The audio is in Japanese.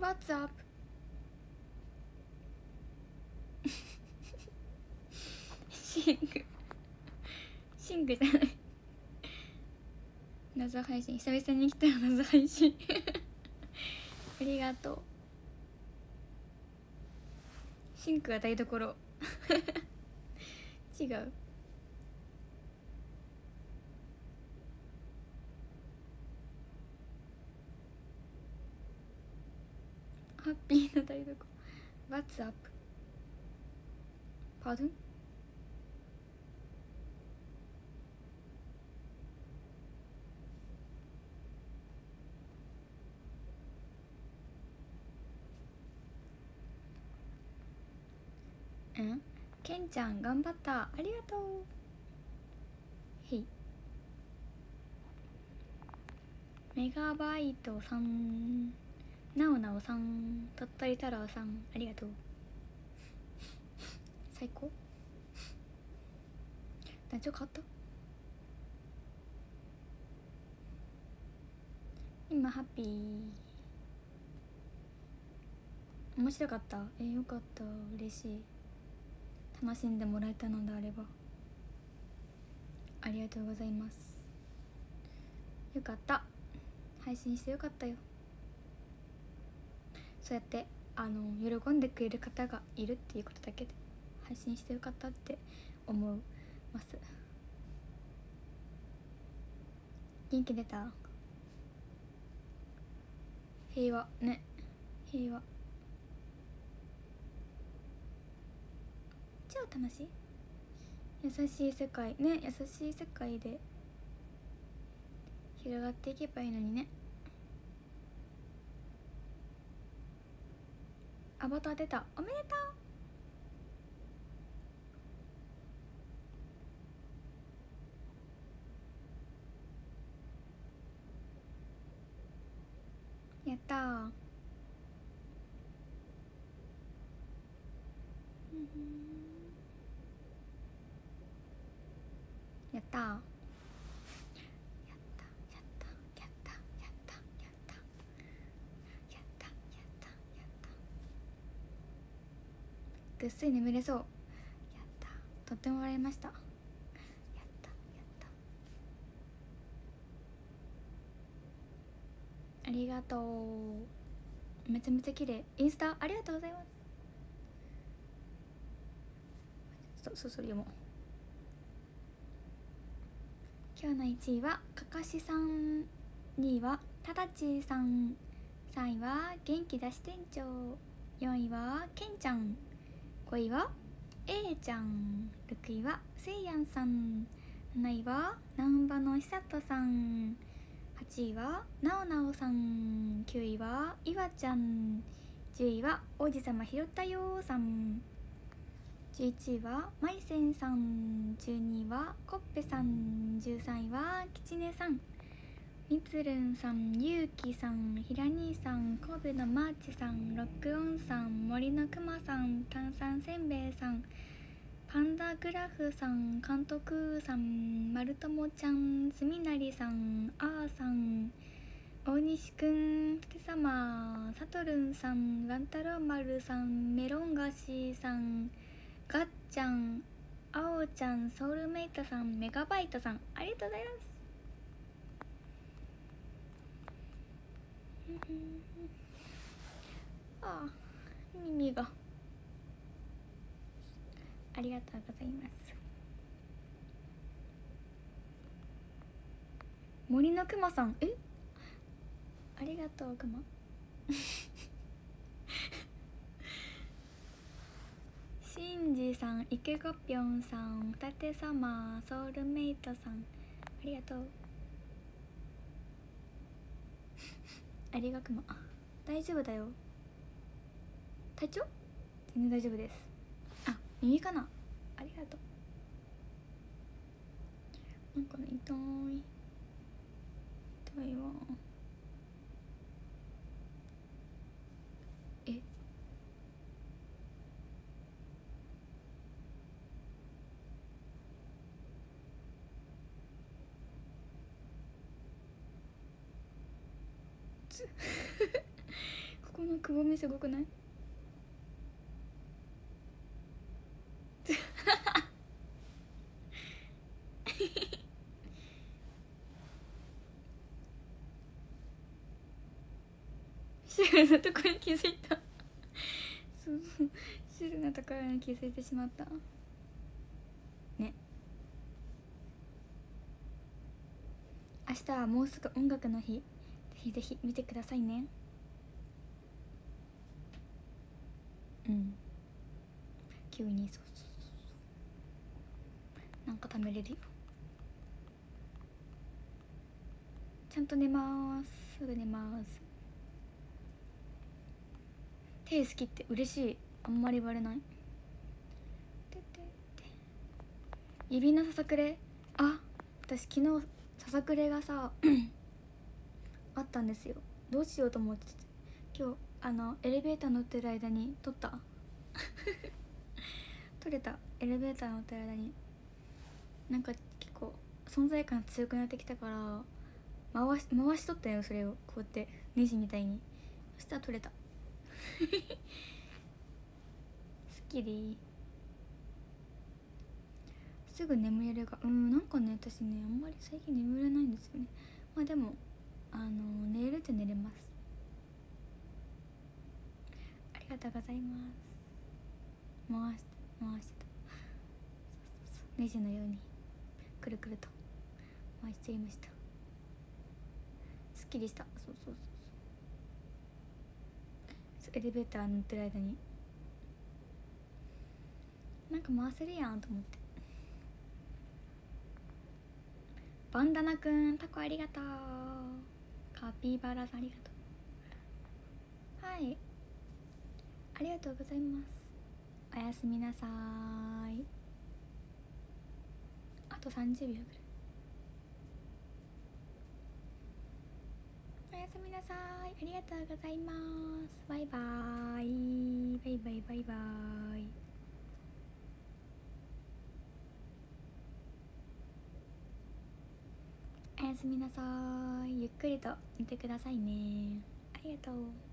What's up? シングじゃない。謎配信、久々に来たら謎配信ありがとう。シンクは台所違う。ハッピーな台所。 What's up? Pardon? ケンちゃん頑張った、ありがとう。へい。メガバイトさん、なおなおさん、鳥取太郎さん、ありがとう。最高。団長変わった。今ハッピー。面白かった。よかった、嬉しい。楽しんでもらえたのであればありがとうございます。よかった、配信してよかったよ。そうやって喜んでくれる方がいるっていうことだけで配信してよかったって思います。元気出た。平和ね、平和超楽しい。優しい世界ね、優しい世界で広がっていけばいいのにね。アバター出た、おめでとう。やったー。やったー。やったやったやったやったやったやったやったやったぐっすり眠れそう。やった、とっても笑いました。やったやった、ありがとう。めちゃめちゃ綺麗。インスタありがとうございます。そう読もう。今日の1位はかかしさん、2位はただちさん、3位は元気出し店長、4位はけんちゃん、5位は A ちゃん、6位はせいやんさん、7位は南波のひさとさん、8位はなおなおさん、9位はいわちゃん、10位は王子様ひろったよさん、11位はまいせんさん、12位はこっぺさん、13位はきちねさん、みつるんさん、ゆうきさん、ひらにーさん、神戸のマーチさん、ロックオンさん、森のくまさん、炭酸せんべいさん、パンダグラフさん、監督さん、まるともちゃん、すみなりさん、あーさん、大西くん、ふてさま、さとるんさん、ワン太郎丸さん、メロン菓子さん、がっちゃん、あおちゃん、ソウルメイトさん、メガバイトさん、ありがとうございます。ああ、耳が。ありがとうございます。森のくまさん、ありがとうくましんじさん、いけごぴょんさん、ふたてさま、ソウルメイトさん、ありがとうありがくま。大丈夫だよ。体調全然大丈夫です。あ、耳かな。ありがとう。なんかね、痛いわ。ここのくぼみすごくない？シュールなところに気づいた。そうそう、シュールなところに気づいてしまったね。明日はもうすぐ音楽の日、ぜひぜひ見てくださいね。うん、急にそうそうそう、なんか貯めれるよ。ちゃんと寝ます。すぐ寝ます。手好きって嬉しい。あんまり言われない。指のささくれ、あ、私昨日ささくれがさあったんですよ。どうしようと思ってて、今日エレベーター乗ってる間に撮った撮れた。エレベーター乗ってる間になんか結構存在感強くなってきたから回しとったよ、それをこうやってネジみたいに。そしたら撮れたすっきり。すぐ眠れるが、なんかね、私ねあんまり最近眠れないんですよね。まあでも寝れるって寝れます。ありがとうございます。回してた。そうそうそう、ネジのようにくるくると回しちゃいました。すっきりした。そうそうそうそう、エレベーター乗ってる間になんか回せるやんと思って。バンダナくん、タコありがとう。カピバラさんありがとう。はい、ありがとうございます。おやすみなさーい。あと30秒ぐらい。おやすみなさーい。ありがとうございます。バイバーイ。バイバイバイバーイ。おやすみなさーい。ゆっくりと寝てくださいね。ありがとう。